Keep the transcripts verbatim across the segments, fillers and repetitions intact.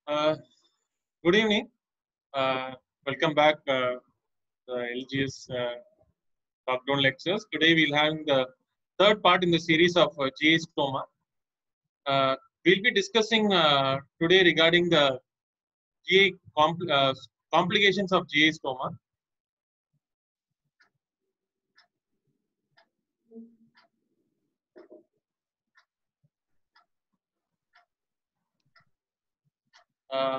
Uh, Good evening. Uh, Welcome back uh, to L G S uh, lockdown lectures. Today we'll have the third part in the series of uh, G A stoma. Uh, we'll be discussing uh, today regarding the G A compl- uh, complications of G A stoma. Uh,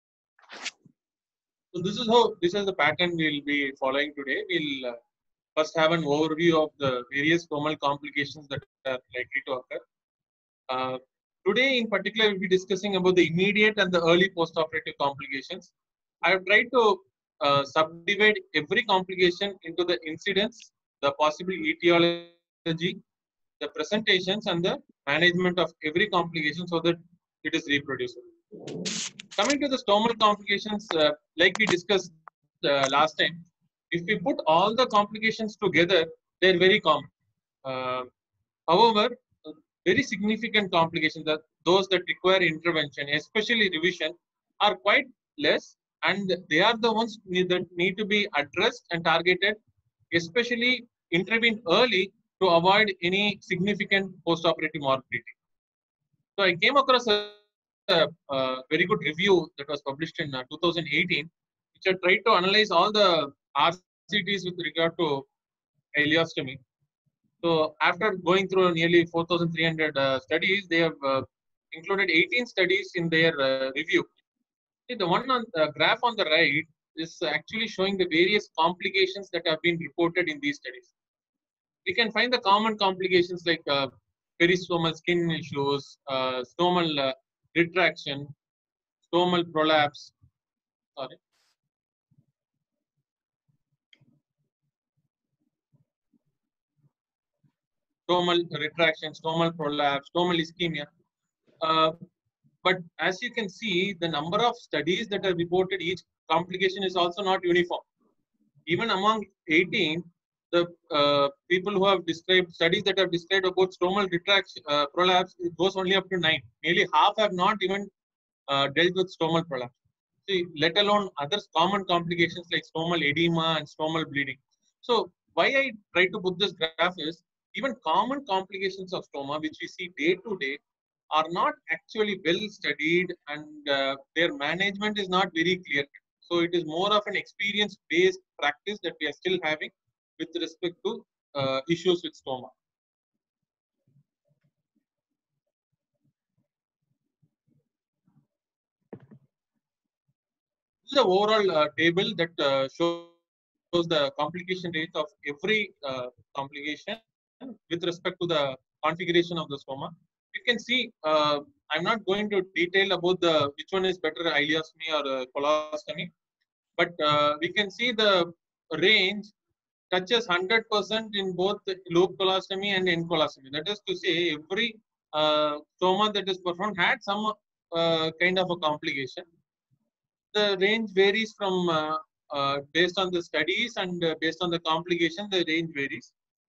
so this is how this is the pattern we'll be following today. We'll uh, first have an overview of the various stomal complications that are likely to occur. Uh, Today, in particular, we'll be discussing about the immediate and the early postoperative complications. I have tried to uh, subdivide every complication into the incidence, the possible etiology, the presentations, and the management of every complication so that it is reproducible. Coming to the stomal complications, uh, like we discussed uh, last time, if we put all the complications together, they are very common. Uh, However, uh, very significant complications, that those that require intervention, especially revision, are quite less, and they are the ones need, that need to be addressed and targeted, especially intervened early to avoid any significant postoperative morbidity. So I came across a, a very good review that was published in uh, two thousand eighteen, which had tried to analyze all the R C Ts with regard to ileostomy. So after going through nearly four thousand three hundred uh, studies, they have uh, included eighteen studies in their uh, review. See, the one on the graph on the right is actually showing the various complications that have been reported in these studies. We can find the common complications like uh, peristomal skin issues, uh, stomal uh, retraction, stomal prolapse, sorry, stomal retraction, stomal prolapse, stomal ischemia. Uh, But as you can see, the number of studies that are reported, each complication is also not uniform. Even among eighteen, the uh, people who have described studies that have described about stomal retraction, uh, prolapse, it goes only up to nine. Nearly half have not even uh, dealt with stomal prolapse. See, let alone other common complications like stomal edema and stomal bleeding. So, why I try to put this graph is even common complications of stoma, which we see day to day, are not actually well studied, and uh, their management is not very clear. So it is more of an experience based practice that we are still having with respect to uh, issues with stoma. This is the overall uh, table that uh, shows the complication rate of every uh, complication with respect to the configuration of the stoma. You can see, uh, I'm not going to detail about the which one is better, ileostomy or uh, colostomy, but uh, we can see the range touches one hundred percent in both loop colostomy and end colostomy. That is to say, every uh, stoma that is performed had some uh, kind of a complication. The range varies from uh, uh, based on the studies, and uh, based on the complication, the range varies.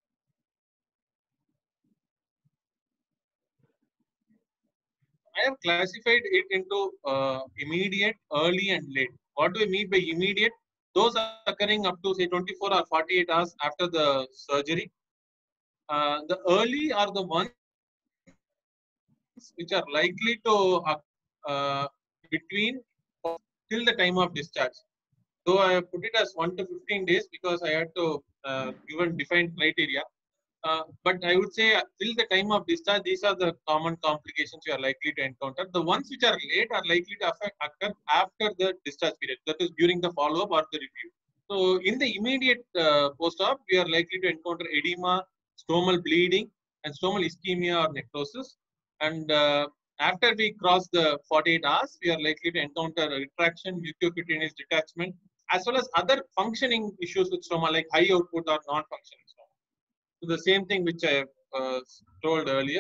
I have classified it into uh, immediate, early, and late. What do I mean by immediate? Those occurring up to say twenty-four or forty-eight hours after the surgery. Uh, the early are the ones which are likely to uh, between forty-eight till the time of discharge. Though I have put it as one to fifteen days because I had to uh, given defined criteria. Uh, but I would say uh, till the time of discharge, these are the common complications you are likely to encounter. The ones which are late are likely to affect, occur after the discharge period, that is during the follow-up or the review. So in the immediate uh, post-op, we are likely to encounter edema, stomal bleeding, and stomal ischemia or necrosis. And uh, after we cross the forty-eight hours, we are likely to encounter retraction, mucocutaneous detachment, as well as other functioning issues with stoma like high output or non-functioning stoma. So the same thing which I have uh, told earlier.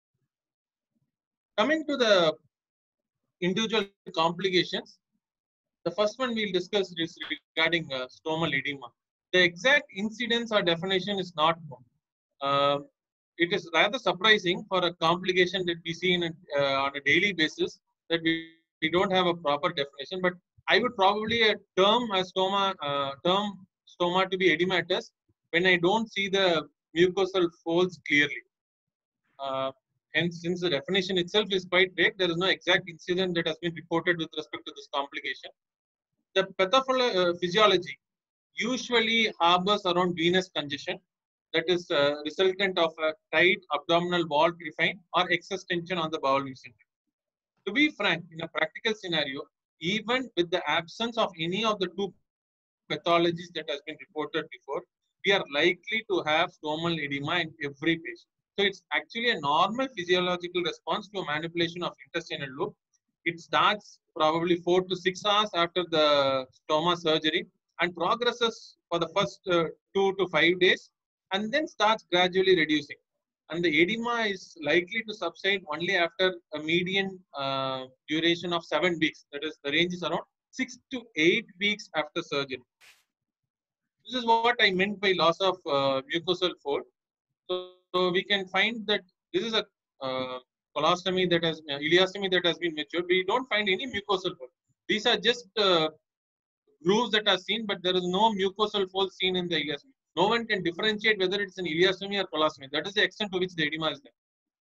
Coming to the individual complications, the first one we'll discuss is regarding uh, stomal edema. The exact incidence or definition is not known. Uh, it is rather surprising for a complication that we see in a, uh, on a daily basis that we don't we don't have a proper definition, but I would probably uh, term a stoma uh, term stoma to be edematous when I don't see the mucosal folds clearly. Uh, hence, since the definition itself is quite vague, there is no exact incident that has been reported with respect to this complication. The pathophysiology usually harbors around venous congestion, that is uh, resultant of a tight abdominal wall refine or excess tension on the bowel mesentery. To be frank, in a practical scenario, even with the absence of any of the two pathologies that has been reported before, we are likely to have stomal edema in every patient. So it's actually a normal physiological response to a manipulation of intestinal loop. It starts probably four to six hours after the stoma surgery and progresses for the first uh, two to five days and then starts gradually reducing. And the edema is likely to subside only after a median uh, duration of seven weeks. That is, the range is around six to eight weeks after surgery. This is what I meant by loss of uh, mucosal fold. So, so we can find that this is a uh, colostomy that has uh, ileostomy that has been matured. We don't find any mucosal fold. These are just uh, grooves that are seen, but there is no mucosal fold seen in the ileostomy. No one can differentiate whether it's an ileostomy or colostomy. That is the extent to which the edema is there.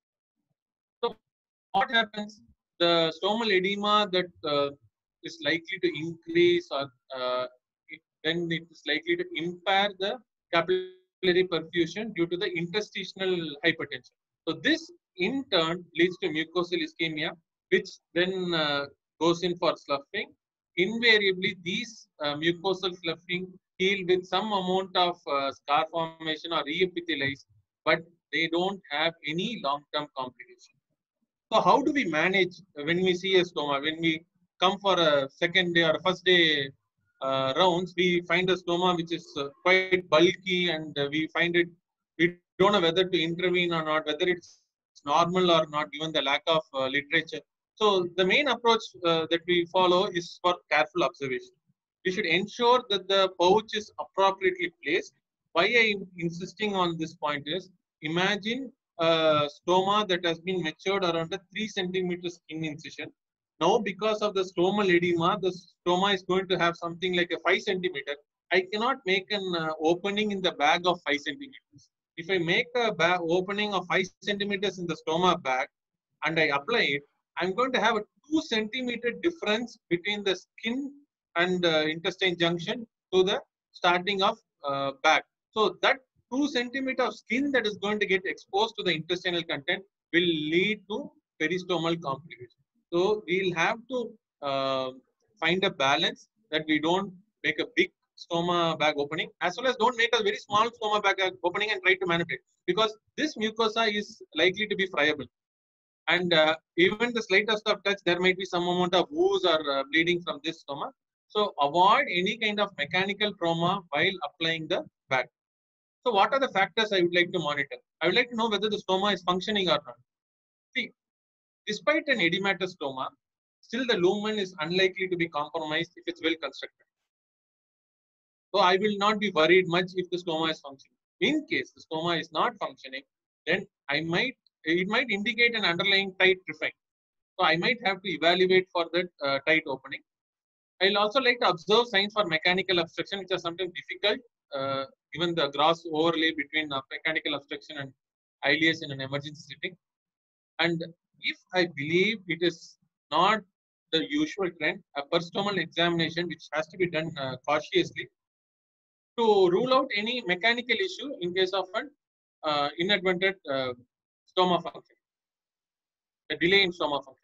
So what happens? The stomal edema that uh, is likely to increase or uh, it, then it is likely to impair the capillary perfusion due to the interstitial hypertension. So this in turn leads to mucosal ischemia, which then uh, goes in for sloughing. Invariably, these uh, mucosal sloughing heal with some amount of uh, scar formation or reepithelialize, but they don't have any long-term complication. So how do we manage when we see a stoma? When we come for a second day or first day uh, rounds, we find a stoma which is uh, quite bulky, and uh, we find it. We don't know whether to intervene or not, whether it's normal or not, given the lack of uh, literature. So the main approach uh, that we follow is for careful observation. We should ensure that the pouch is appropriately placed. Why I am insisting on this point is, imagine a stoma that has been matured around a three centimeter skin incision. Now, because of the stomal edema, the stoma is going to have something like a five centimeter. I cannot make an uh, opening in the bag of five centimeters. If I make a bag opening of five centimeters in the stoma bag and I apply it, I'm going to have a two centimeter difference between the skin and uh, intestine junction to the starting of uh, bag. So that two centimeter of skin that is going to get exposed to the intestinal content will lead to peristomal complications. So we'll have to uh, find a balance that we don't make a big stoma bag opening, as well as don't make a very small stoma bag opening and try to manipulate, because this mucosa is likely to be friable. And uh, even the slightest of touch, there might be some amount of ooze or uh, bleeding from this stoma. So avoid any kind of mechanical trauma while applying the bag. So what are the factors I would like to monitor? I would like to know whether the stoma is functioning or not. See, despite an edematous stoma, still the lumen is unlikely to be compromised if it's well constructed. So I will not be worried much if the stoma is functioning. In case the stoma is not functioning, then I might it might indicate an underlying tight refine. So I might have to evaluate for that uh, tight opening. I'll also like to observe signs for mechanical obstruction, which are sometimes difficult, uh, given the gross overlay between uh, mechanical obstruction and ileus in an emergency setting. And if I believe it is not the usual trend, a peristomal examination, which has to be done uh, cautiously, to rule out any mechanical issue in case of an uh, inadvertent uh, stoma function, a delay in stoma function.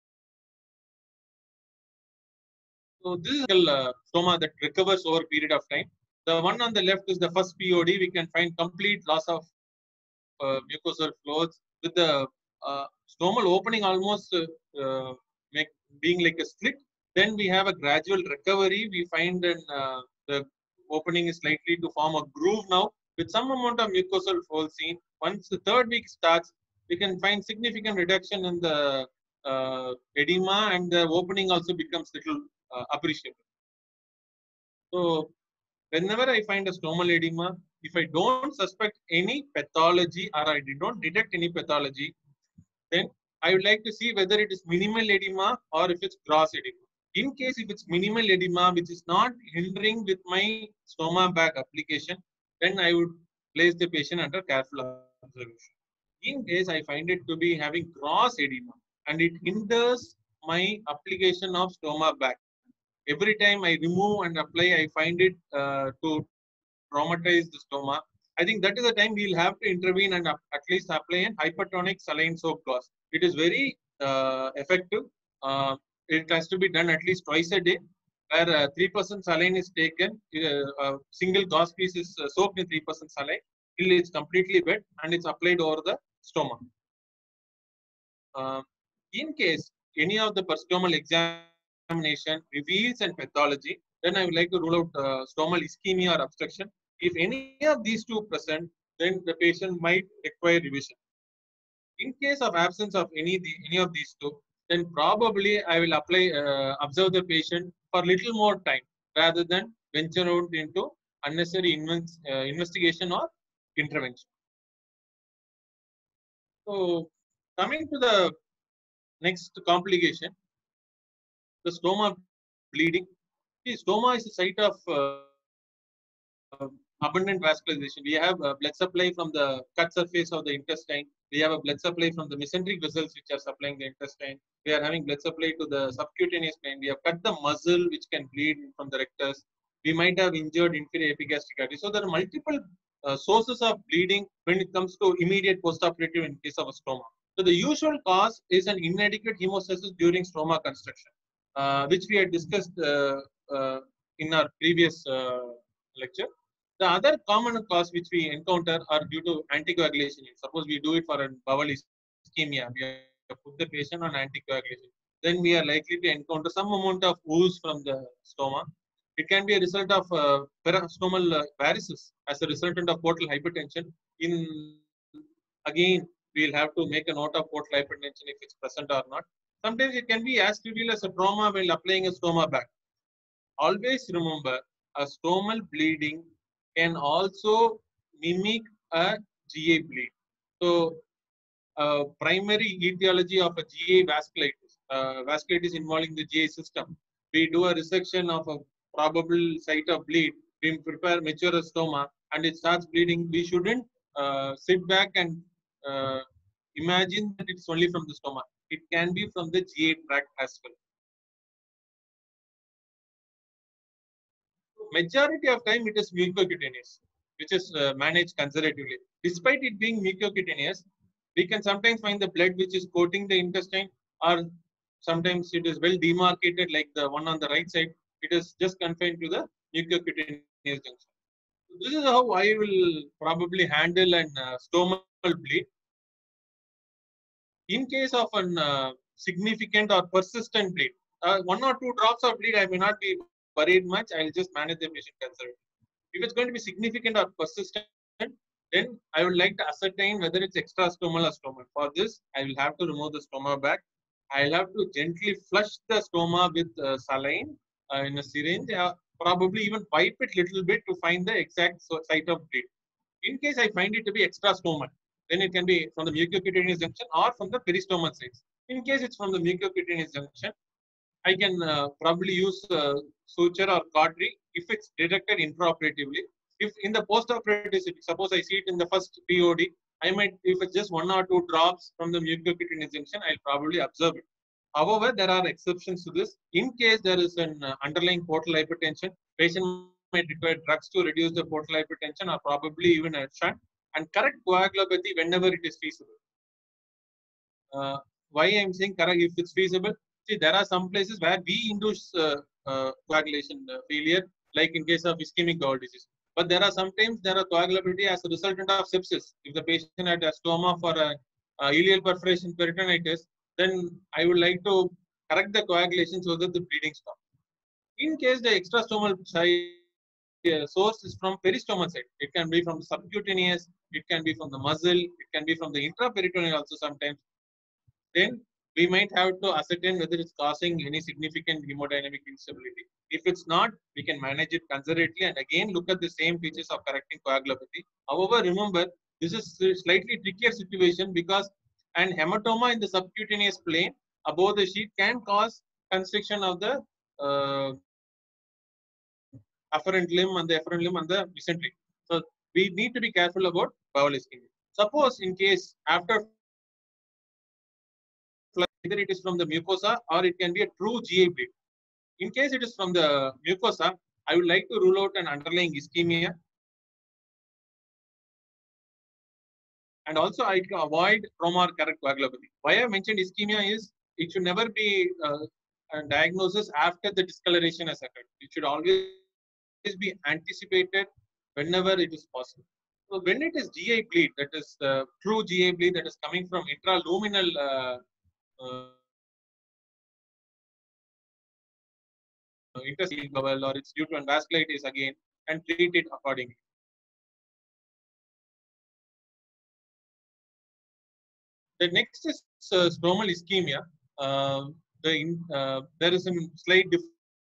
So this is a uh, stoma that recovers over a period of time. The one on the left is the first P O D. We can find complete loss of uh, mucosal flows with the uh, stomal opening almost uh, uh, make, being like a slit. Then we have a gradual recovery. We find an, uh, the opening is likely to form a groove now with some amount of mucosal fold seen. Once the third week starts, we can find significant reduction in the uh, edema, and the opening also becomes little uh, appreciable. So whenever I find a stomal edema, if I don't suspect any pathology or I don't detect any pathology, then I would like to see whether it is minimal edema or if it's gross edema. In case if it's minimal edema, which is not hindering with my stoma bag application, then I would place the patient under careful observation. In case I find it to be having gross edema and it hinders my application of stoma bag, every time I remove and apply, I find it uh, to traumatize the stoma. I think that is the time we'll have to intervene and at least apply an hypertonic saline soap gauze. It is very uh, effective. Uh, it has to be done at least twice a day, where uh, three percent saline is taken. Uh, a single gauze piece is uh, soaked in three percent saline till it's completely wet and it's applied over the stoma. Uh, in case any of the perstomal examination reveals an pathology, then I would like to rule out uh, stomal ischemia or obstruction. If any of these two present, then the patient might require revision. In case of absence of any the, any of these two, then probably I will apply uh, observe the patient for little more time rather than venture out into unnecessary invest, uh, investigation or intervention. So coming to the next complication, the stoma bleeding. See, stoma is a site of uh, abundant vascularization. We have uh, blood supply from the cut surface of the intestine. We have a blood supply from the mesenteric vessels which are supplying the intestine. We are having blood supply to the subcutaneous plane. We have cut the muscle which can bleed from the rectus. We might have injured inferior epigastric artery. So there are multiple uh, sources of bleeding when it comes to immediate postoperative in case of a stoma. So the usual cause is an inadequate hemostasis during stoma construction, uh, which we had discussed uh, uh, in our previous uh, lecture. The other common cause which we encounter are due to anticoagulation. Suppose we do it for a bowel ischemia, we have put the patient on anticoagulation. Then we are likely to encounter some amount of ooze from the stoma. It can be a result of uh, peristomal uh, varices as a resultant of portal hypertension. In again, we'll have to make a note of portal hypertension if it's present or not. Sometimes it can be as trivial as a trauma while applying a stoma bag. Always remember, a stomal bleeding can also mimic a G A bleed. So, uh, primary etiology of a G A vasculitis, uh, vasculitis involving the G A system. We do a resection of a probable site of bleed. We prepare mature a stoma and it starts bleeding. We shouldn't uh, sit back and uh, imagine that it's only from the stoma. It can be from the G A tract as well. Majority of time it is mucocutaneous, which is uh, managed conservatively. Despite it being mucocutaneous, we can sometimes find the blood which is coating the intestine, or sometimes it is well demarcated like the one on the right side. It is just confined to the mucocutaneous junction. This is how I will probably handle an uh, stomal bleed. In case of an uh, significant or persistent bleed, uh, one or two drops of bleed, I may not be worried much. I will just manage the patient conservatively. If it's going to be significant or persistent, then I would like to ascertain whether it's extrastomal or stomal. For this, I will have to remove the stoma bag. I'll have to gently flush the stoma with uh, saline uh, in a syringe, uh, probably even pipe it little bit to find the exact site of bleed. In case I find it to be extrastomal, then it can be from the mucocutaneous junction or from the peristomal sites. In case it's from the mucocutaneous junction, I can uh, probably use uh, suture or cautery if it's detected intraoperatively. If in the postoperative, suppose I see it in the first P O D, I might, if it's just one or two drops from the mucocutaneous junction, I'll probably observe it. However, there are exceptions to this. In case there is an uh, underlying portal hypertension, patient might require drugs to reduce the portal hypertension or probably even a shunt, and correct coagulopathy whenever it is feasible. Uh, why I'm saying correct if it's feasible? See, there are some places where we induce uh, uh, coagulation uh, failure, like in case of ischemic bowel disease. But there are sometimes there are coagulopathy as a resultant of sepsis. If the patient had a stoma for a, a ileal perforation peritonitis, then I would like to correct the coagulation so that the bleeding stops. In case the extrastomal site uh, source is from peristomal site, it can be from the subcutaneous, it can be from the muscle, it can be from the intraperitoneal also sometimes. Then we might have to ascertain whether it's causing any significant hemodynamic instability. If it's not, we can manage it conservatively and again look at the same features of correcting coagulopathy. However, remember, this is a slightly trickier situation because And hematoma in the subcutaneous plane above the sheet can cause constriction of the uh, afferent limb and the efferent limb and the mesentery. So we need to be careful about bowel ischemia. Suppose in case after either it is from the mucosa or it can be a true G I bleed. In case it is from the mucosa, I would like to rule out an underlying ischemia. And also I can avoid trauma or correct coagulopathy. Why I mentioned ischemia is it should never be uh, a diagnosis after the discoloration has occurred. It should always be anticipated whenever it is possible. So when it is G I bleed, that is the true G I bleed that is coming from intraluminal uh, uh, interstitial bowel or it's due to vasculitis again, and treat it accordingly. The next is uh, stromal ischemia. Uh, the uh, there is a slight difference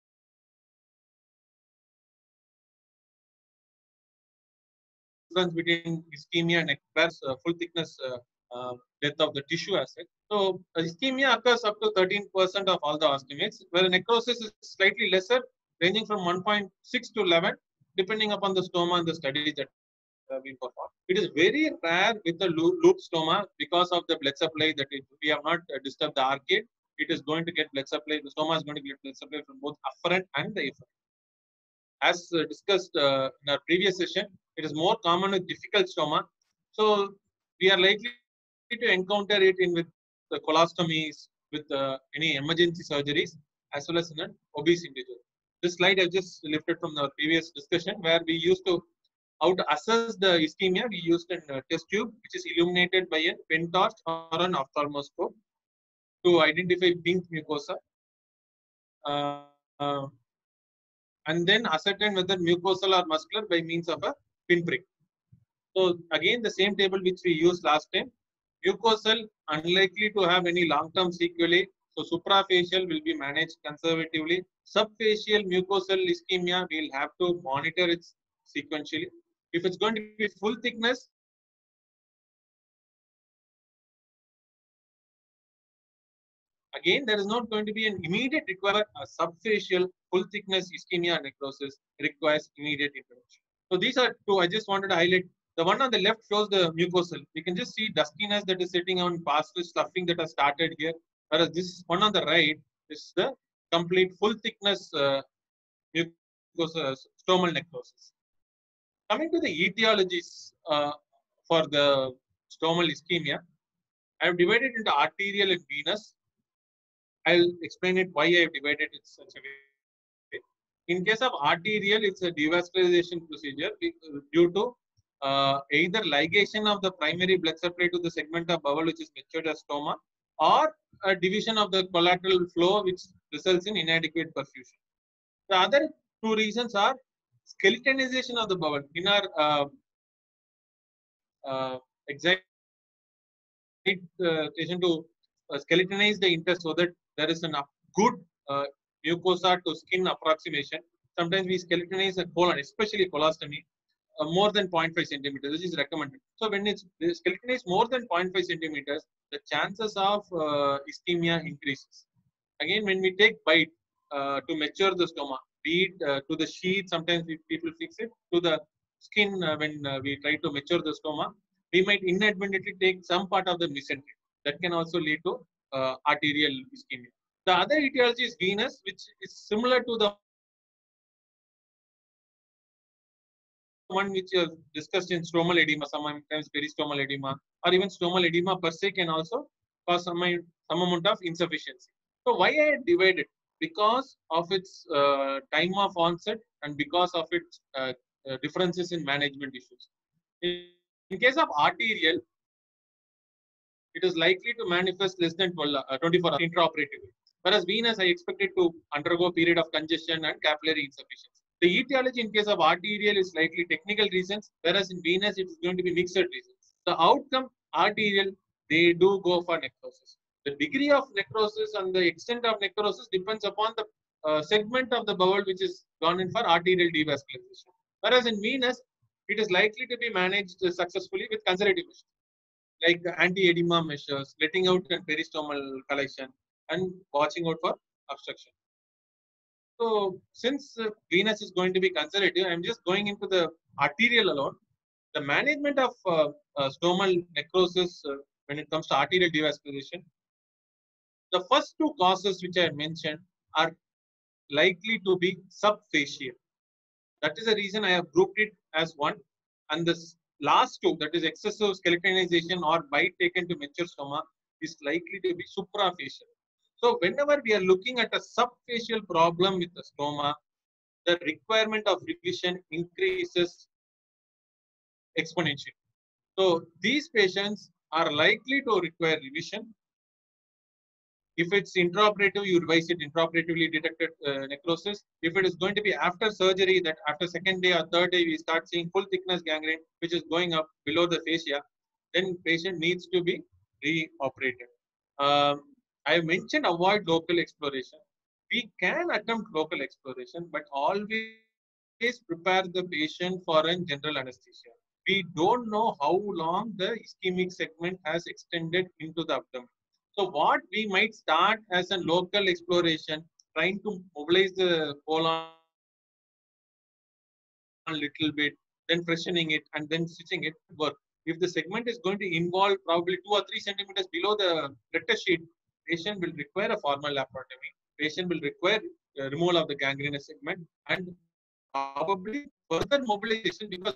between ischemia and whereas uh, full thickness uh, uh, death of the tissue asset. So uh, ischemia occurs up to thirteen percent of all the ostomies, where necrosis is slightly lesser, ranging from one point six to eleven, depending upon the stoma and the studies that have been performed. It is very rare with the loop stoma because of the blood supply that it, we have not uh, disturbed the arcade. It is going to get blood supply. The stoma is going to get blood supply from both afferent and the efferent. As uh, discussed uh, in our previous session, it is more common with difficult stoma. So we are likely to encounter it in with the colostomies, with uh, any emergency surgeries, as well as in an obese individual. This slide I just lifted from the previous discussion where we used to, how to assess the ischemia, we used a uh, test tube which is illuminated by a pen torch or an ophthalmoscope to identify pink mucosa. Uh, uh, and then ascertain whether mucosal or muscular by means of a pinprick. So again, the same table which we used last time. Mucosal unlikely to have any long-term sequelae. So suprafacial will be managed conservatively. Subfacial mucosal ischemia, we'll have to monitor it sequentially. If it's going to be full thickness, again, there is not going to be an immediate requirement. A subfacial full thickness ischemia necrosis requires immediate intervention. So these are two. I just wanted to highlight. The one on the left shows the mucosal. You can just see duskiness that is sitting on past stuffing that has started here. Whereas this one on the right is the complete full thickness uh, mucosal stomal necrosis. Coming to the etiologies uh, for the stomal ischemia, I have divided into arterial and venous. I'll explain it why I have divided it such a way. In case of arterial, it's a devascularization procedure due to uh, either ligation of the primary blood supply to the segment of bowel which is matured as stoma, or a division of the collateral flow which results in inadequate perfusion. The other two reasons are skeletonization of the bowel. In our uh, uh, excitation to uh, skeletonize the intestine so that there is a good uh, mucosa to skin approximation. Sometimes we skeletonize a colon, especially colostomy, uh, more than zero point five centimeters, which is recommended. So when it's skeletonized more than zero point five centimeters, the chances of uh, ischemia increases. Again, when we take bite uh, to mature the stoma, be it uh, to the sheath, sometimes we, people fix it, to the skin uh, when uh, we try to mature the stoma, we might inadvertently take some part of the mesentery. That can also lead to uh, arterial ischemia. The other etiology is venous, which is similar to the one which is discussed in stromal edema, sometimes peristomal edema, or even stromal edema per se can also cause some, some amount of insufficiency. So why I divided? Because of its uh, time of onset and because of its uh, uh, differences in management issues. In, in case of arterial, it is likely to manifest less than twelve, uh, twenty-four hours intraoperatively. Whereas venous, I expected to undergo a period of congestion and capillary insufficiency. The etiology in case of arterial is slightly technical reasons, whereas in venous, it is going to be mixed reasons. The outcome, arterial, they do go for necrosis. The degree of necrosis and the extent of necrosis depends upon the uh, segment of the bowel which is gone in for arterial devascularization. Whereas in venous, it is likely to be managed successfully with conservative measures. like anti-edema measures, letting out and peristomal collection, and watching out for obstruction. So since uh, venous is going to be conservative, I'm just going into the arterial alone. The management of uh, uh, stomal necrosis uh, when it comes to arterial devascularization, the first two causes which I mentioned are likely to be subfacial. That is the reason I have grouped it as one. And the last two, that is excessive skeletonization or bite taken to mature stoma, is likely to be suprafacial. So whenever we are looking at a subfacial problem with the stoma, the requirement of revision increases exponentially. So these patients are likely to require revision. If it's intraoperative, you revise it intraoperatively detected uh, necrosis. If it is going to be after surgery, that after second day or third day, we start seeing full thickness gangrene, which is going up below the fascia, then patient needs to be reoperated. Um, I mentioned avoid local exploration. We can attempt local exploration, but always prepare the patient for a general anesthesia. We don't know how long the ischemic segment has extended into the abdomen. So what we might start as a local exploration, trying to mobilize the colon a little bit, then freshening it and then stitching it work. If the segment is going to involve probably two or three centimeters below the rectus sheet, patient will require a formal laparotomy. Patient will require uh, removal of the gangrenous segment and probably further mobilization because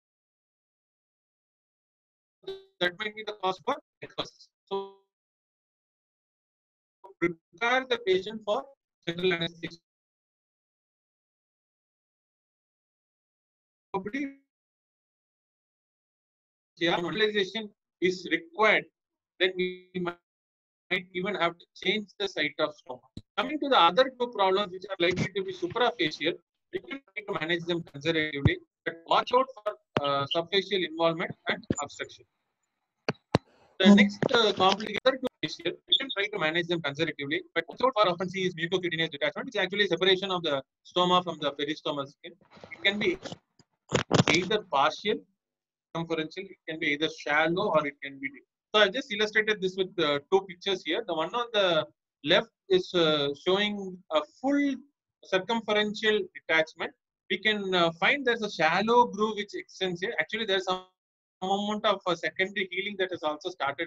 that might be the cause for necrosis. So prepare the patient for general anesthesia. Probably mobilization is required, then we might even have to change the site of stoma. Coming to the other two problems which are likely to be suprafacial, we can try to manage them conservatively, but watch out for uh, subfacial involvement and obstruction. The next uh, complicated to facial, we can try to manage them conservatively, but watch out for often see is mucocutaneous detachment, which is actually separation of the stoma from the peristomal skin. It can be either partial, circumferential, it can be either shallow or it can be deep. So I just illustrated this with uh, two pictures here. The one on the left is uh, showing a full circumferential detachment. We can uh, find there's a shallow groove which extends here. Actually, there's some amount of uh, secondary healing that has also started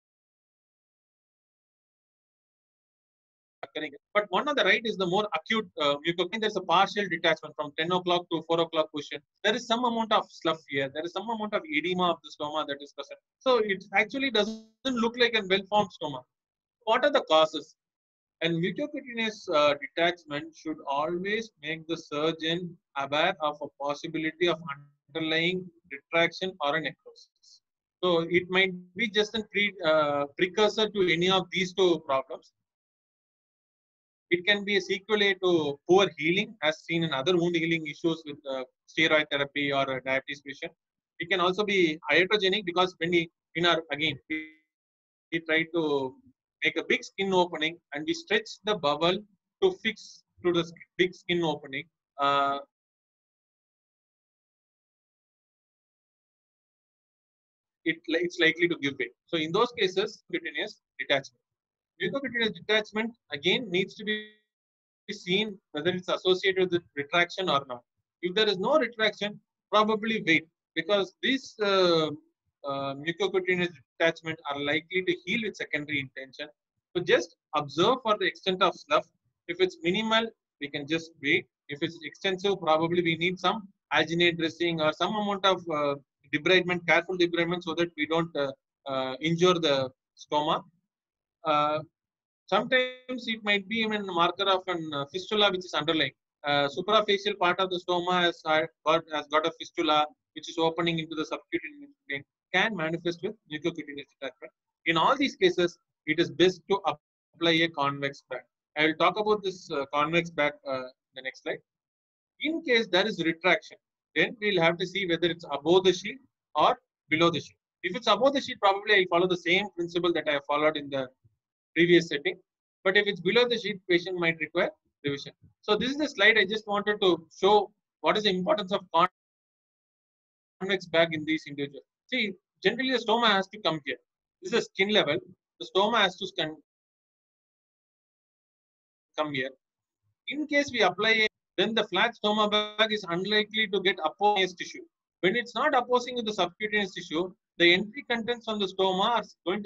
occurring. But one on the right is the more acute uh, mucocutaneous. There's a partial detachment from ten o'clock to four o'clock position. There is some amount of slough here. There is some amount of edema of the stoma that is present. So it actually doesn't look like a well-formed stoma. What are the causes? And mucocutaneous uh, detachment should always make the surgeon aware of a possibility of underlying retraction or a necrosis. So it might be just a pre, uh, precursor to any of these two problems. It can be a sequelae to poor healing, as seen in other wound healing issues with uh, steroid therapy or uh, diabetes patient. It can also be iatrogenic because when we, in our, again, we, we try to make a big skin opening and we stretch the bowel to fix to the big skin opening. Uh, it, it's likely to give way. So in those cases, mucocutaneous detachment. Mucocutaneous detachment again needs to be seen whether it's associated with retraction or not. If there is no retraction, probably wait because these uh, uh, mucocutaneous detachment are likely to heal with secondary intention. So just observe for the extent of slough. If it's minimal, we can just wait. If it's extensive, probably we need some alginate dressing or some amount of uh, debridement, careful debridement, so that we don't uh, uh, injure the stoma. Uh, Sometimes it might be even a marker of an uh, fistula which is underlying. Uh, suprafacial part of the stoma has got, has got a fistula which is opening into the subcutaneous vein, can manifest with mucocutaneous detachment. In all these cases, it is best to apply a convex bag. I will talk about this uh, convex bag uh, the next slide. In case there is retraction, then we'll have to see whether it's above the sheet or below the sheet. If it's above the sheet, probably I follow the same principle that I have followed in the previous setting. But if it's below the sheet, patient might require revision. So this is the slide I just wanted to show what is the importance of convex bag in these individuals. See, generally the stoma has to come here. This is a skin level. The stoma has to come here. In case we apply it, then the flat stoma bag is unlikely to get opposing tissue. When it's not opposing with the subcutaneous tissue, the entry contents from the stoma are going to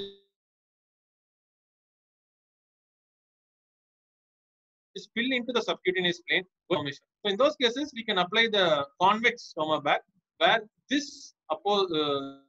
spill into the subcutaneous plane. So in those cases, we can apply the convex stoma bag, where this oppose, uh,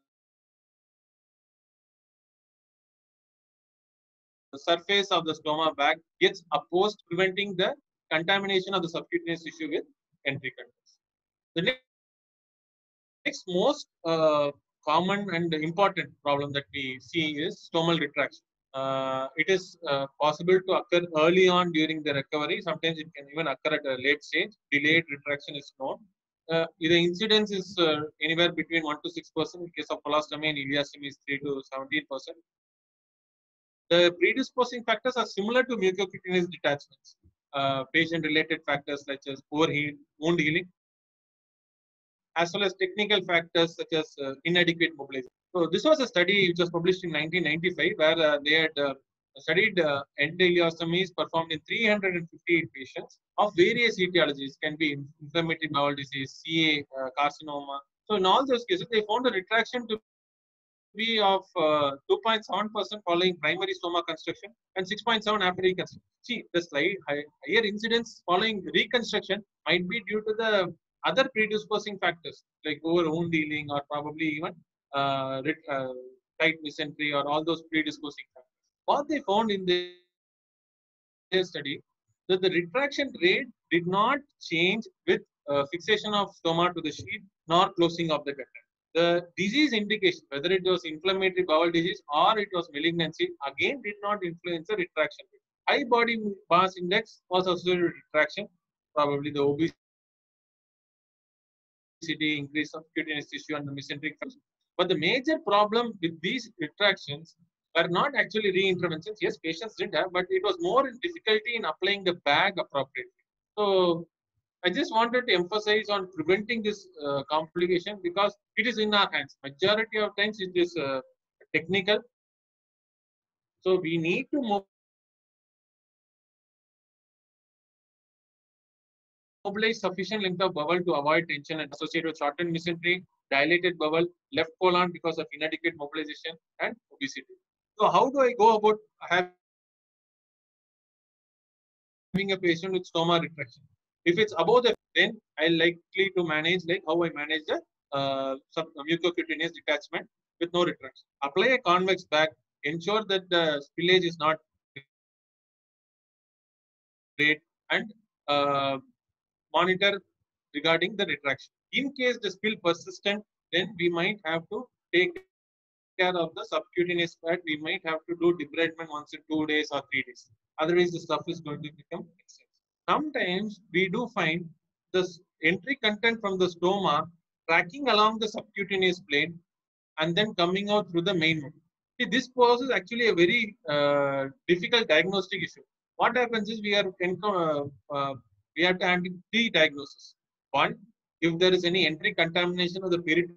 the surface of the stoma bag gets opposed, preventing the contamination of the subcutaneous tissue with entry contents. The next next most uh, common and important problem that we see is stomal retraction. Uh, it is uh, possible to occur early on during the recovery. Sometimes it can even occur at a late stage. Delayed retraction is known. Uh, the incidence is uh, anywhere between one to six percent. In case of colostomy and ileostomy, is three to seventeen percent. The predisposing factors are similar to mucocutaneous detachments. Uh, patient-related factors such as poor heal, wound healing, as well as technical factors such as uh, inadequate mobilization. So this was a study which was published in nineteen ninety-five, where uh, they had uh, studied uh, endoileostomies performed in three hundred fifty-eight patients of various etiologies. Can be inflammatory bowel disease, C A, uh, carcinoma. So in all those cases, they found a retraction to be of uh, two point seven percent following primary stoma construction and six point seven after reconstruction. See, the slight higher incidence following reconstruction might be due to the other predisposing factors like over wound healing or probably even uh, uh, tight mesentery or all those predisposing factors. What they found in their study that the retraction rate did not change with uh, fixation of stoma to the sheath nor closing of the gutter. The disease indication, whether it was inflammatory bowel disease or it was malignancy, again did not influence the retraction rate. High body mass index was associated with retraction, probably the obesity, increase of cutaneous tissue and the mesenteric function. But the major problem with these retractions were not actually re-interventions. Yes, patients did have, but it was more in difficulty in applying the bag appropriately. So I just wanted to emphasize on preventing this uh, complication because it is in our hands. Majority of times it is uh, technical. So we need to mobilize sufficient length of bowel to avoid tension and associated with shortened mesentery, dilated bowel, left colon because of inadequate mobilization, and obesity. So how do I go about having a patient with stoma retraction? If it's above the, then I likely to manage like how I manage the uh, mucocutaneous detachment with no retraction. Apply a convex bag. Ensure that the spillage is not great, and uh, monitor regarding the retraction. In case the spill persistent, then we might have to take care of the subcutaneous fat. We might have to do debridement once in two days or three days. Otherwise, the stuff is going to become excessive. Sometimes we do find the entry content from the stoma tracking along the subcutaneous plane and then coming out through the main wound. See, this poses actually a very uh, difficult diagnostic issue. What happens is we are uh, uh, we have to have three diagnoses. One, if there is any entry contamination of the peritoneal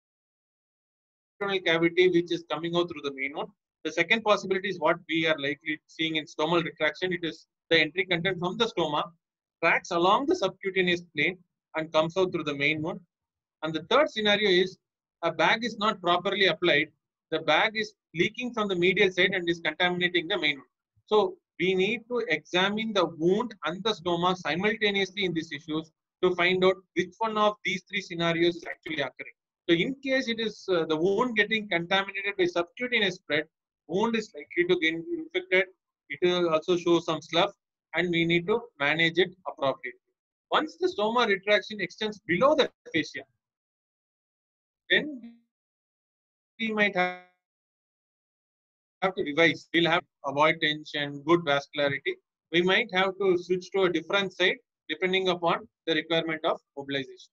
cavity which is coming out through the main one. The second possibility is what we are likely seeing in stomal retraction. It is the entry content from the stoma tracks along the subcutaneous plane and comes out through the main one. And the third scenario is a bag is not properly applied. The bag is leaking from the medial side and is contaminating the main one. So we need to examine the wound and the stoma simultaneously in these issues to find out which one of these three scenarios is actually occurring. So in case it is uh, the wound getting contaminated by subcutaneous spread, wound is likely to get infected. It will also show some slough and we need to manage it appropriately. Once the stoma retraction extends below the fascia, then we might have have to revise. We'll have to avoid tension, good vascularity. We might have to switch to a different side depending upon the requirement of mobilization.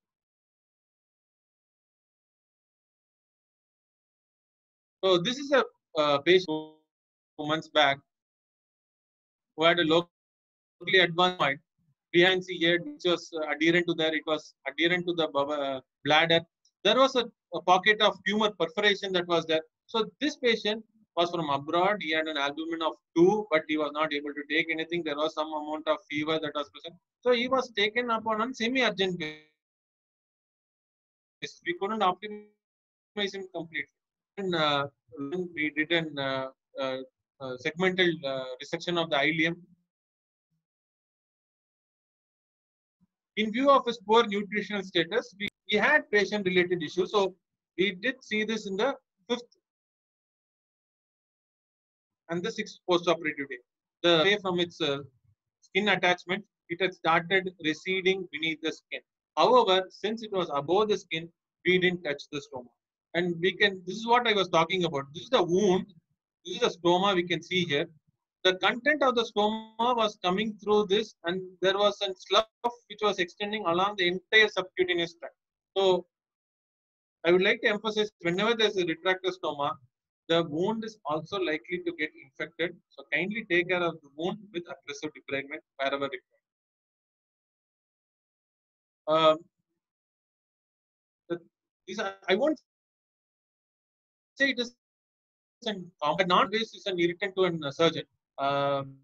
So this is a uh, patient two months back who had a locally advanced point behind the head, which was uh, adherent to there. It was adherent to the uh, bladder. There was a a pocket of tumor perforation that was there. So this patient was from abroad. He had an albumin of two, but he was not able to take anything. There was some amount of fever that was present. So he was taken upon on semi-urgent basis. We couldn't optimize him completely. And uh, we did an uh, uh, uh, segmental uh, resection of the ileum. In view of his poor nutritional status, we, we had patient-related issues. So we did see this in the fifth and the sixth post-operative day. The way from its uh, skin attachment, it had started receding beneath the skin. However, since it was above the skin, we didn't touch the stoma. And we can, this is what I was talking about. This is the wound. This is the stoma we can see here. The content of the stoma was coming through this, and there was a slough which was extending along the entire subcutaneous tract. So I would like to emphasize whenever there's a retractor stoma, the wound is also likely to get infected. So kindly take care of the wound with aggressive debridement wherever required. Um, the, these are, I won't say it is an common, not this is an irritant to a surgeon. Um,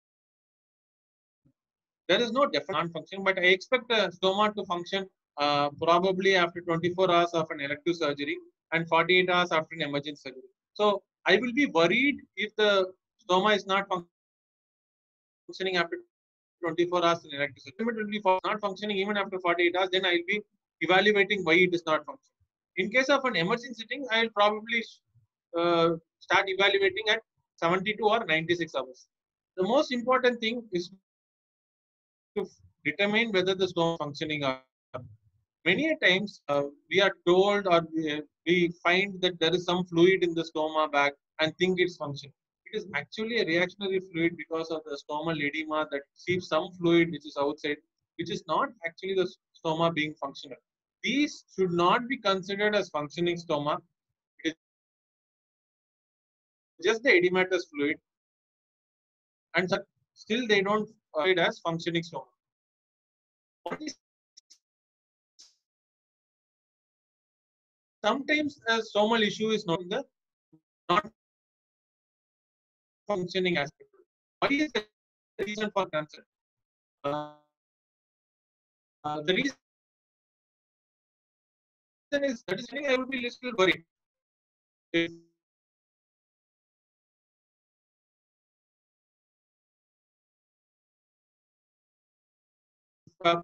there is no definite non-function, but I expect a stoma to function uh, probably after twenty-four hours of an elective surgery and forty-eight hours after an emergency surgery. So I will be worried if the stoma is not functioning after twenty-four hours in elective surgery. If it will be not functioning even after forty-eight hours, then I will be evaluating why it is not functioning. In case of an emergency setting, I will probably uh, start evaluating at seventy-two or ninety-six hours. The most important thing is to determine whether the stoma is functioning or not. Many times uh, we are told or we, we find that there is some fluid in the stoma bag and think it's functioning. It is actually a reactionary fluid because of the stomal edema that seeps some fluid which is outside, which is not actually the stoma being functional. These should not be considered as functioning stoma. It is just the edematous fluid, and still they don't uh, it as functioning stoma. Sometimes a stomal issue is not in the not functioning aspect. What is the reason for cancer? Uh, uh, the reason is that is I would be a little worried. If uh,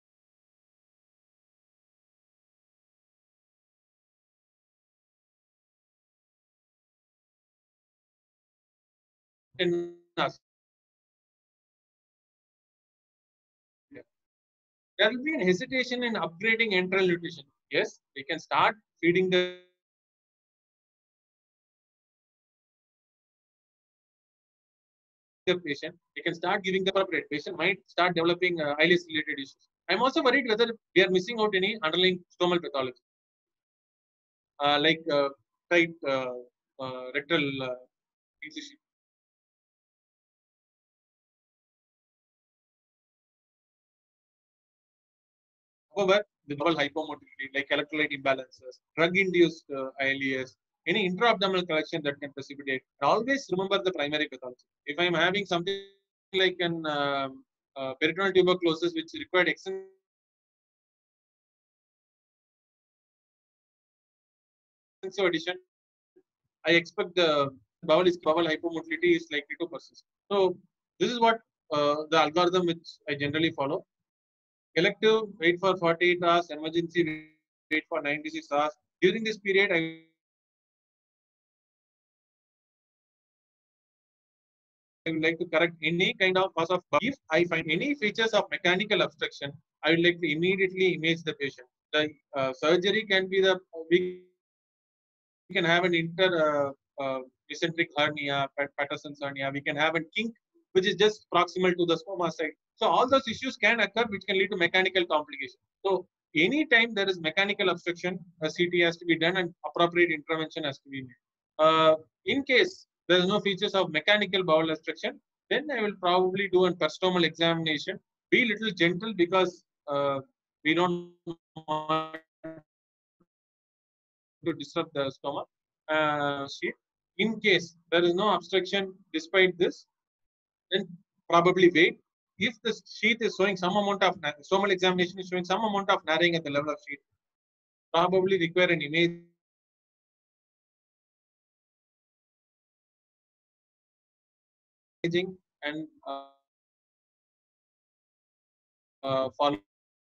in us, yeah, there will be a hesitation in upgrading enteral nutrition. Yes, we can start feeding the the patient. We can start giving the appropriate patient might start developing uh, ileus related issues. I'm also worried whether we are missing out any underlying stomal pathology, uh, like uh, tight uh, uh, rectal uh, incision. However, the double hypomotility, like electrolyte imbalances, drug-induced uh, I L E S, any intra-abdominal collection that can precipitate, always remember the primary pathology. If I am having something like an uh, uh, peritoneal tuberculosis, which required extensive addition, I expect the bowel is bowel hypomotility is likely to persist. So this is what uh, the algorithm which I generally follow. Elective, wait for forty-eight hours. Emergency, wait for ninety-six hours. During this period, I I would like to correct any kind of cause of birth. If I find any features of mechanical obstruction, I would like to immediately image the patient. The uh, surgery can be the we can have an inter uh, uh, eccentric hernia, Patterson's hernia. We can have a kink which is just proximal to the stoma side. So all those issues can occur, which can lead to mechanical complication. So anytime there is mechanical obstruction, a C T has to be done and appropriate intervention has to be made. Uh, in case there is no features of mechanical bowel obstruction, then I will probably do a peristomal examination. Be a little gentle because uh, we don't want to disrupt the stoma uh, sheet. In case there is no obstruction despite this, then probably wait. If the sheath is showing some amount of stomal examination is showing some amount of narrowing at the level of sheath, probably require an imaging and uh, uh, followed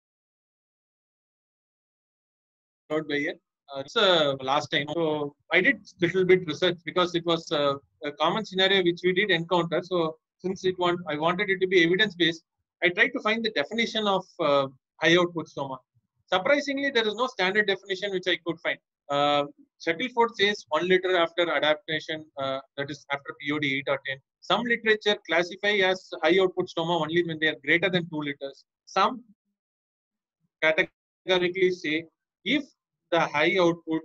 by a uh, it's uh, last time. So I did little bit research because it was uh, a common scenario which we did encounter. So since it want I wanted it to be evidence based, I tried to find the definition of uh, high output stoma. Surprisingly, there is no standard definition which I could find. Uh, Shuttleford says one liter after adaptation, uh, that is after P O D eight or ten. Some literature classify as high output stoma only when they are greater than two liters. Some categorically say if the high output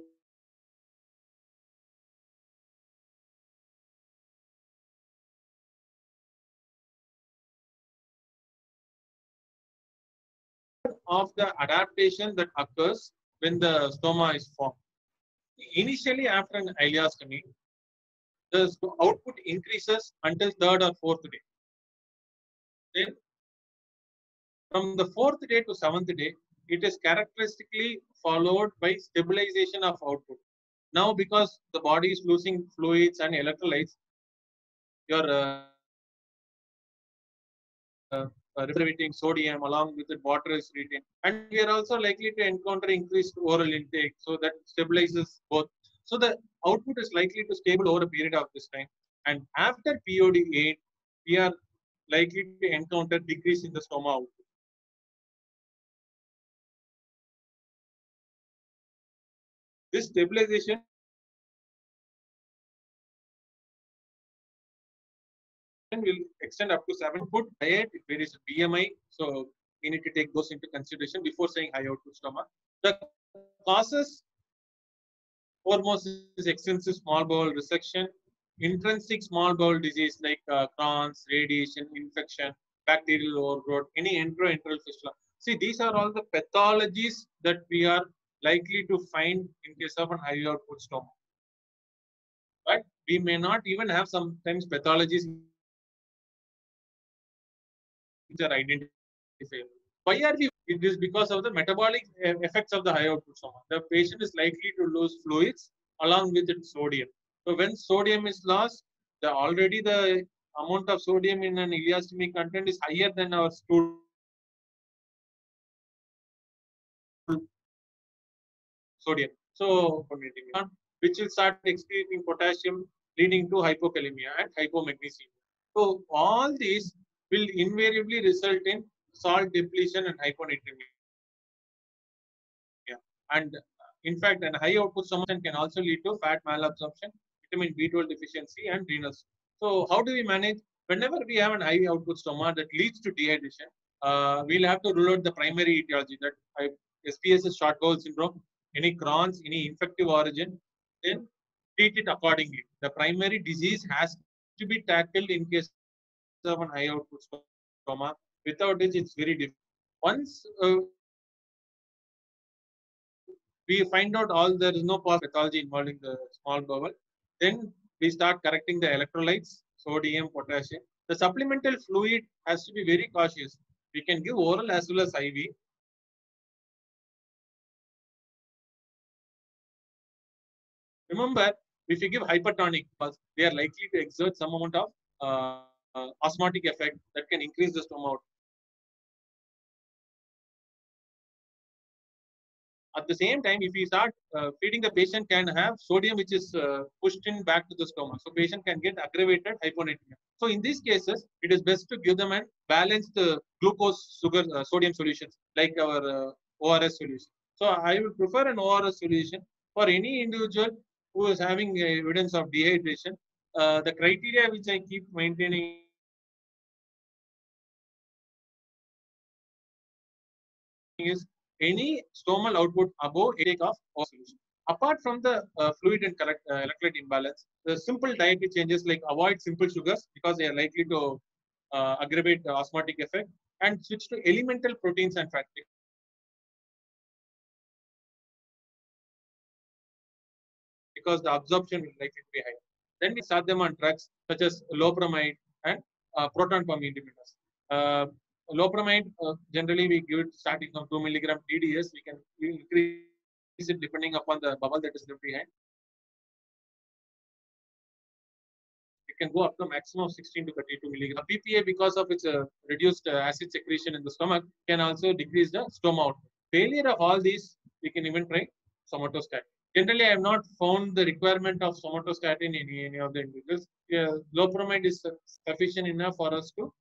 of the adaptation that occurs when the stoma is formed. Initially, after an ileostomy, the output increases until third or fourth day. Then, from the fourth day to seventh day, it is characteristically followed by stabilization of output. Now, because the body is losing fluids and electrolytes, your uh, uh, reservating sodium along with it water is retained, and we are also likely to encounter increased oral intake, so that stabilizes both. So the output is likely to stable over a period of this time, and after P O D eight we are likely to encounter decrease in the stoma output. This stabilization will extend up to seven foot diet. It varies with B M I, so we need to take those into consideration before saying high output stoma. The causes foremost is extensive small bowel resection, intrinsic small bowel disease like uh, Crohn's, radiation, infection, bacterial overgrowth, any enteroenteral fistula. See, these are all the pathologies that we are likely to find in case of an high output stoma. But we may not even have sometimes pathologies which are identifiable. Why are we? It is because of the metabolic effects of the high output stoma. The patient is likely to lose fluids along with its sodium. So when sodium is lost, the already the amount of sodium in an ileostomy content is higher than our stool sodium. So which will start excreting potassium, leading to hypokalemia and hypomagnesemia. So all these will invariably result in salt depletion and hyponatremia. And in fact, an high output stoma can also lead to fat malabsorption, vitamin B twelve deficiency, and renals. So, how do we manage? Whenever we have an high output stoma that leads to dehydration, uh, we'll have to rule out the primary etiology, that S B S is short bowel syndrome, any Crohn's, any infective origin, then treat it accordingly. The primary disease has to be tackled in case of an high output stoma. Without it, it's very difficult. Once uh, we find out all there is no pathology involving the small bowel, then we start correcting the electrolytes, sodium, potassium. The supplemental fluid has to be very cautious. We can give oral as well as I V. Remember, if you give hypertonic, they are likely to exert some amount of uh, uh, osmotic effect that can increase the stoma. At the same time, if we start uh, feeding, the patient can have sodium which is uh, pushed in back to the stomach. So patient can get aggravated hyponatremia. So in these cases, it is best to give them a balanced uh, glucose, sugar, uh, sodium solutions like our uh, O R S solution. So I would prefer an O R S solution for any individual who is having evidence of dehydration. Uh, the criteria which I keep maintaining is any stomal output above intake of O R S solution. Apart from the uh, fluid and correct, uh, electrolyte imbalance, the simple dietary changes like avoid simple sugars because they are likely to uh, aggravate the osmotic effect, and switch to elemental proteins and fats. because the absorption will likely to be high. Then we start them on drugs such as loperamide and uh, proton pump inhibitors. Uh, loperamide, uh, generally we give it starting from two milligram T D S. We can increase it depending upon the bubble that is left behind. It can go up to maximum of sixteen to thirty-two milligram. P P A, because of its uh, reduced uh, acid secretion in the stomach, can also decrease the stoma output. Failure of all these, we can even try somatostatin. Generally, I have not found the requirement of somatostatin in any of the individuals. Yeah, loperamide is sufficient enough for us to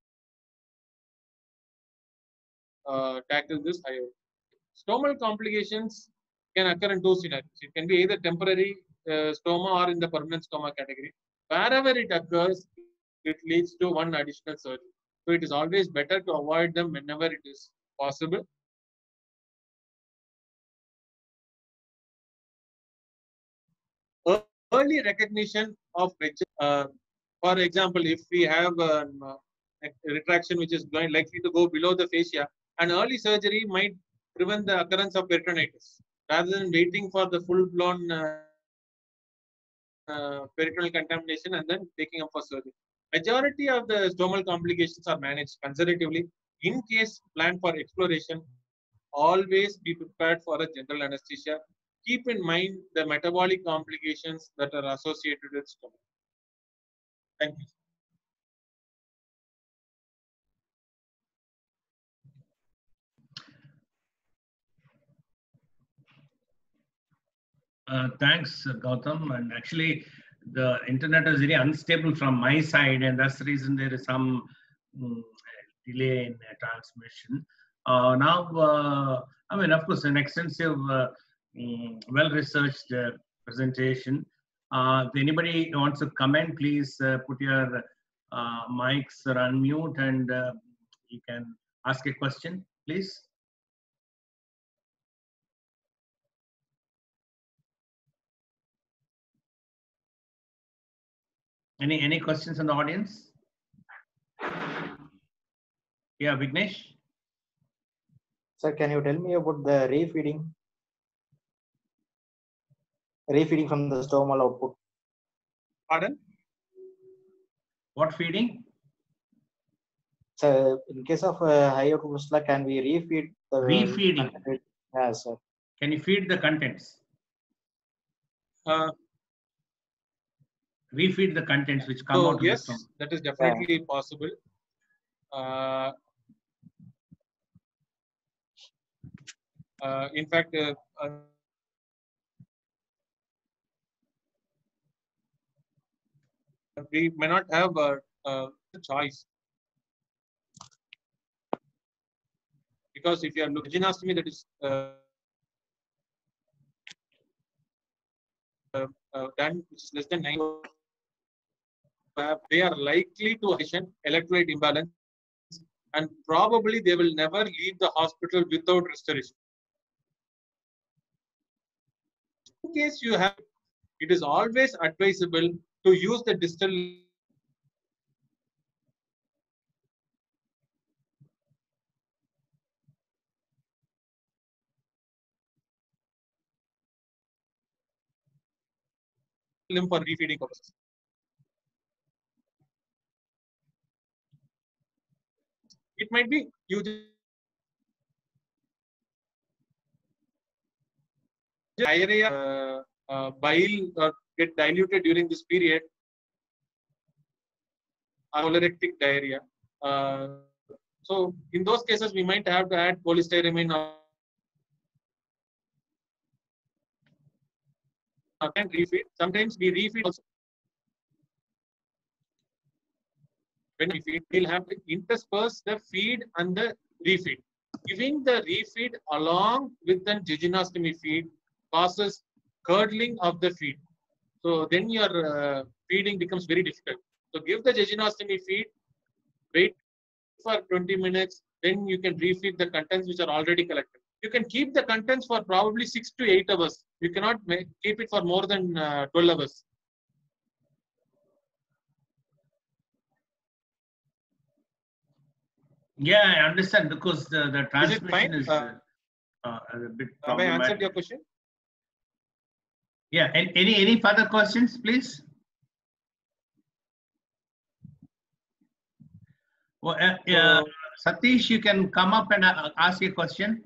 uh, tackle this higher. Stomal complications can occur in two scenarios. It can be either temporary uh, stoma or in the permanent stoma category. Wherever it occurs, it leads to one additional surgery. So it is always better to avoid them whenever it is possible. Early recognition of which, uh, for example, if we have um, a retraction which is going likely to go below the fascia, an early surgery might prevent the occurrence of peritonitis rather than waiting for the full-blown uh, uh, peritoneal contamination and then taking up for surgery. Majority of the stomal complications are managed conservatively. In case planned for exploration, always be prepared for a general anesthesia. Keep in mind the metabolic complications that are associated with stomach. Thank you. Uh, thanks, Gautam. And actually, the internet is very unstable from my side, and that's the reason there is some um, delay in uh, transmission. Uh, now, uh, I mean, of course, an extensive, uh, um, well-researched uh, presentation. Uh, if anybody wants to comment, please uh, put your uh, mics or unmute, and uh, you can ask a question, please. Any any questions in the audience? Yeah, Vignesh. Sir, can you tell me about the refeeding? Refeeding from the stomal output. Pardon? What feeding? So, in case of uh, high output fistula, can we refeed the Refeeding. Content? Yes, sir. Can you feed the contents? Uh, Refeed the contents which come so out of yes, the stomach. that is definitely yeah. possible. Uh, uh, in fact, uh, uh, we may not have a, a choice, because if you are looking at vaginestomy, that is uh, uh, uh, done, which is less than nine, they are likely to have electrolyte imbalance, and probably they will never leave the hospital without restoration. In case you have, it is always advisable to use the distal limb for refeeding purposes. It might be you diarrhea, uh, uh, bile uh, get diluted during this period, colorectal diarrhea. Uh, so in those cases, we might have to add cholestyramine or can refeed. Sometimes we refeed also. When we feed, we'll have to intersperse the feed and the refeed. Giving the refeed along with the jejunostomy feed causes curdling of the feed. So then your uh, feeding becomes very difficult. So give the jejunostomy feed, wait for twenty minutes, then you can refeed the contents which are already collected. You can keep the contents for probably six to eight hours. You cannot make, keep it for more than uh, twelve hours. Yeah, I understand, because the, the transmission is, is uh, uh, a bit have I problematic. answered your question? Yeah. And any any further questions, please? Well, uh, uh, Satish, you can come up and uh, ask a question.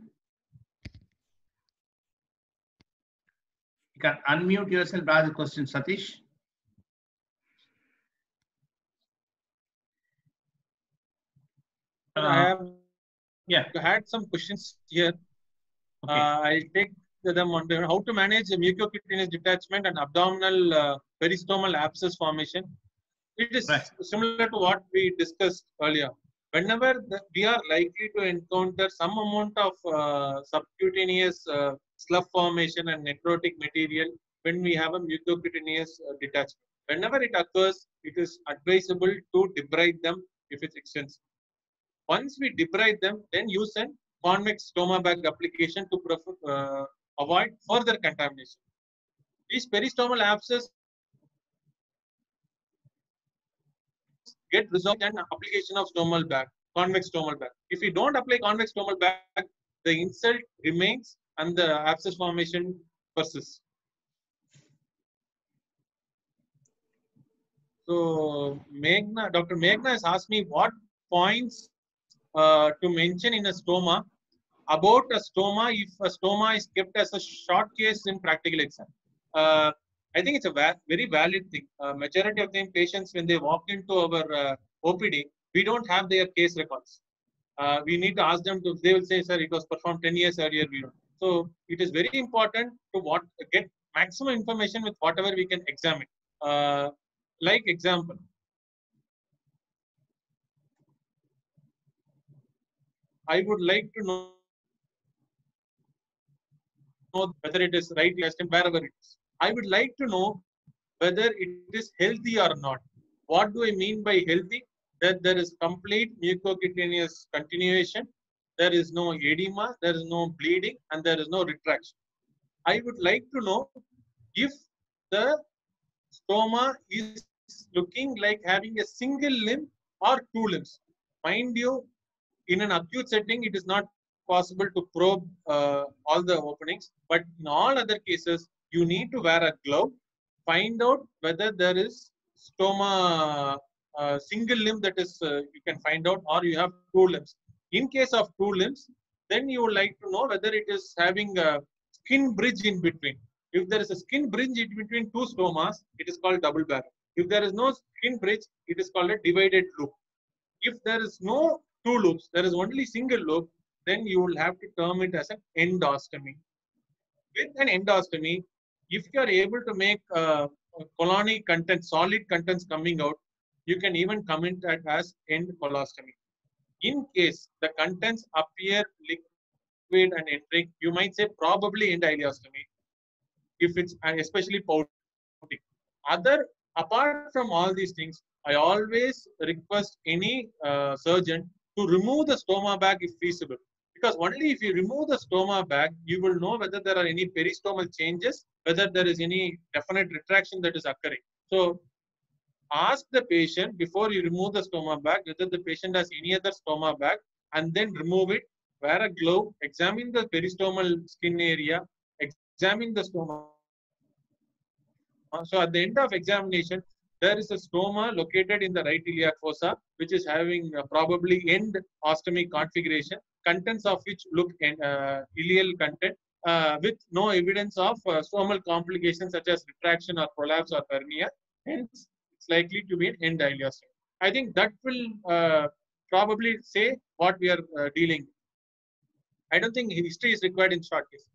You can unmute yourself, ask a question, Satish. I Uh, have yeah. had some questions here. Okay. Uh, I'll take them on the- how to manage mucocutaneous detachment and abdominal uh, peristomal abscess formation. It is Right. similar to what we discussed earlier. Whenever the, we are likely to encounter some amount of uh, subcutaneous uh, slough formation and necrotic material when we have a mucocutaneous uh, detachment. Whenever it occurs, it is advisable to debride them if it's extensive. Once we debride them, then use an convex stoma bag application to uh, avoid further contamination. These peristomal abscess get resolved and application of stomal bag, convex stomal bag. If we don't apply convex stomal bag, the insult remains and the abscess formation persists. So Meghna, Doctor Meghna has asked me what points uh, to mention in a stoma about a stoma if a stoma is kept as a short case in practical exam. Uh, I think it's a va very valid thing. Uh, majority of the patients, when they walk into our uh, O P D, we don't have their case records. Uh, we need to ask them to, they will say, sir, it was performed ten years earlier. We don't. So it is very important to what get maximum information with whatever we can examine. Uh, like example, I would like to know whether it is right and wherever it is. I would like to know whether it is healthy or not. What do I mean by healthy? That there is complete mucocutaneous continuation, there is no edema, there is no bleeding, and there is no retraction. I would like to know if the stoma is looking like having a single limb or two limbs. Mind you, in an acute setting, it is not possible to probe uh, all the openings, but in all other cases, you need to wear a glove, find out whether there is stoma uh, single limb that is uh, you can find out, or you have two limbs. In case of two limbs, then you would like to know whether it is having a skin bridge in between. If there is a skin bridge in between two stomas, it is called double barrel. If there is no skin bridge, it is called a divided loop. If there is no two loops, there is only single loop, then you will have to term it as an endostomy. With an endostomy, if you are able to make uh, colonic content, solid contents coming out, you can even comment that as end colostomy. In case the contents appear liquid and entering, you might say probably end ileostomy, if it's especially pouting. Other, apart from all these things, I always request any uh, surgeon to remove the stoma bag if feasible. Because only if you remove the stoma bag, you will know whether there are any peristomal changes, whether there is any definite retraction that is occurring. So ask the patient before you remove the stoma bag whether the patient has any other stoma bag, and then remove it, wear a glove, examine the peristomal skin area, examine the stoma. So at the end of examination, there is a stoma located in the right iliac fossa, which is having uh, probably end ostomy configuration, contents of which look in, uh, ileal content, uh, with no evidence of uh, stomal complications such as retraction or prolapse or hernia. Hence, it's likely to be an end ileostomy. I think that will uh, probably say what we are uh, dealing with. I don't think history is required in short case.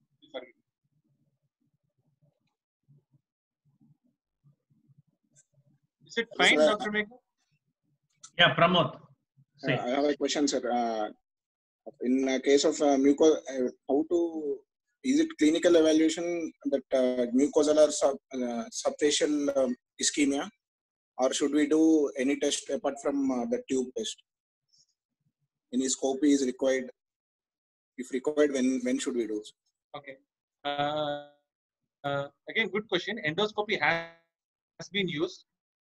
Is it fine, Sir, Doctor Meghna? Yeah, Pramod. Uh, I have a question, sir. Uh, in a case of uh, muco, uh, how to, is it clinical evaluation that uh, mucosal sub, uh, subfacial um, ischemia, or should we do any test apart from uh, the tube test? Any scopy is required? If required, when when should we do? Okay. Uh, uh, again, good question. Endoscopy has been used,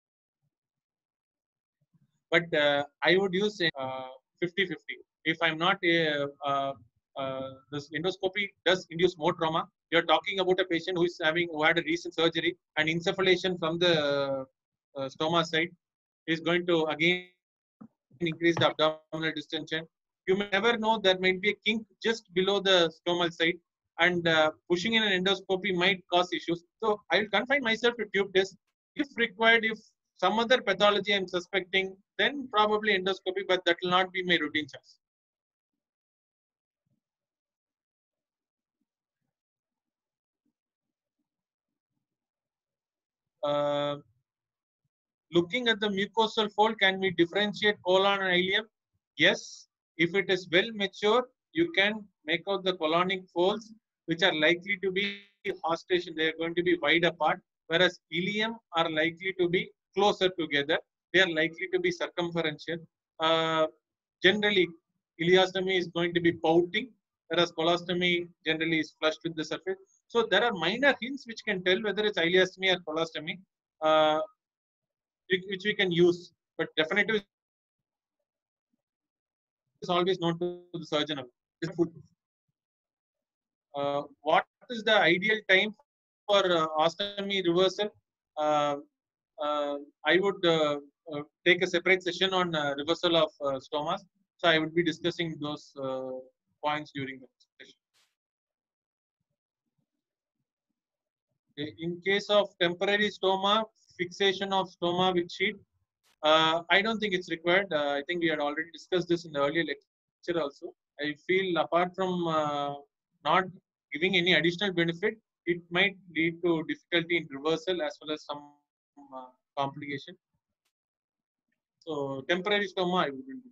but uh, I would use fifty fifty. If I'm not, uh, uh, uh, this endoscopy does induce more trauma. you're talking about a patient who is having who had a recent surgery and insufflation from the uh, stoma side is going to again increase the abdominal distension. You may never know there might be a kink just below the stomal side, and uh, pushing in an endoscopy might cause issues. So I will confine myself to tube test. If required, if some other pathology I'm suspecting, then probably endoscopy, but that will not be my routine choice. Uh, looking at the mucosal fold, can we differentiate colon and ileum? Yes. If it is well mature, you can make out the colonic folds, which are likely to be hostation. They are going to be wide apart, whereas ileum are likely to be closer together. They are likely to be circumferential. Uh, generally, ileostomy is going to be pouting, whereas colostomy generally is flush with the surface. So there are minor hints which can tell whether it's ileostomy or colostomy, uh, which we can use, but definitive is always known to the surgeon. Uh, what is the ideal time for uh, ostomy reversal? Uh, uh, I would uh, uh, take a separate session on uh, reversal of uh, stomas. So I would be discussing those uh, points during the session. In case of temporary stoma, fixation of stoma with sheet, uh, I don't think it's required. Uh, I think we had already discussed this in the earlier lecture also. I feel apart from uh, not giving any additional benefit, it might lead to difficulty in reversal as well as some uh, complication. So temporary stoma, I wouldn't do.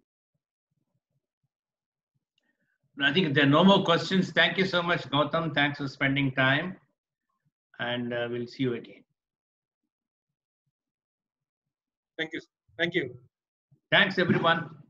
I think if there are no more questions, thank you so much, Gautam. Thanks for spending time. And uh, we'll see you again. Thank you. Thank you. Thanks, everyone.